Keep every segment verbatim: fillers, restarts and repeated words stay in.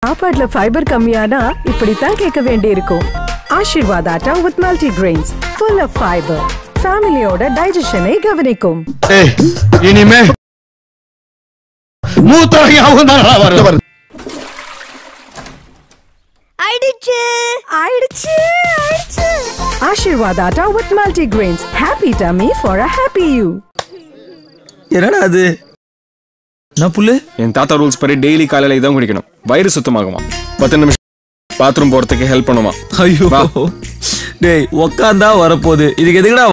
சாப்பாட்டுல ஃபைபர் கம்மியானா இப்படித்தான் கேட்க வேண்டியிருக்கும். Aashirvaad atta with multi grains full of fiber ஃபேமிலியோட டைஜஷனை கவனிக்கும். இனிமே மூத்தரையாவும் தான் வரும். ஆயிடுச்சு ஆயிடுச்சு ஆயிடுச்சு. Aashirvaad atta with multi grains happy tummy for a happy you. என்னடா அது? நான் புல்லு என் தாத்தா ரூல்ஸ் படி டெய்லி காலையில இதான் குடிக்கணும். வயிறு சுத்தமாகுமா. பத்து நிமிஷம் பாத்ரூம் போறதுக்கு ஹெல்ப் பண்ணுமா. ஐயோ டேய் உட்கார்ந்தா வரப்போகுது. இதுக்கு எதுக்குடா?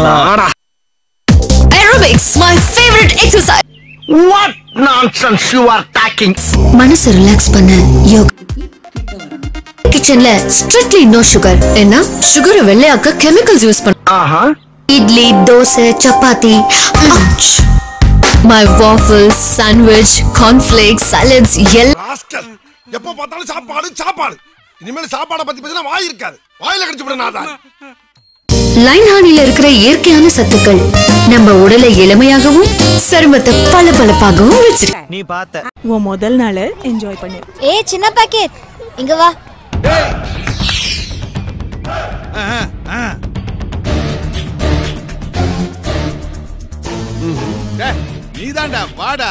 Aerobics my favorite exercise. What nonsense you are talking. மனசு ரிலாக்ஸ் பண்ண யோகா. கிச்சன்ல strictly no sugar. ஏன்னா சுகரை வெள்ளையாக்க கெமிக்கல்ஸ் யூஸ் பண்ண. ஆஹா. Idli, dosa, chapati. My waffles, sandwich, cornflakes, salads, எல்லாம் எப்போ பார்த்தாலும் சாப்பாடு சாப்பாடு. இனிமேல் சாப்பாடை பத்தி பேசினா வாய் இருக்காது. வாயில கடிச்சு விட நாதா. லைன் ஹானில இருக்கிற இயற்கையான சத்துக்கள் நம்ம உடலை இளமையாகவும் சருமத்தை பளபளப்பாகவும் வச்சிருக்கு. நீ பார்த்த உன் முதல் நாளை என்ஜாய் பண்ணு. ஏய் சின்ன பாக்கெட் இங்க வா. நீதான்டா வாடா.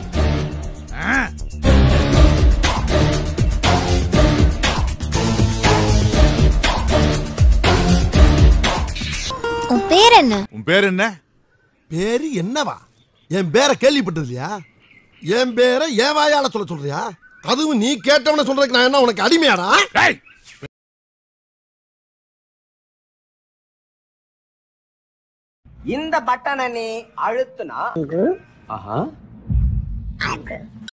உன் பேர் என்ன? உன் பேர் என்ன? பேரு என்னவா? என் பேரை கேள்விப்பட்டது இல்லையா? என் பேரை ஏன் வாயால சொல்ல சொல்றியா? அதுவும் நீ கேட்டவன சொல்றதுக்கு நான் என்ன உனக்கு அடிமையாடா? இந்த பட்டனை நீ அழுத்துனா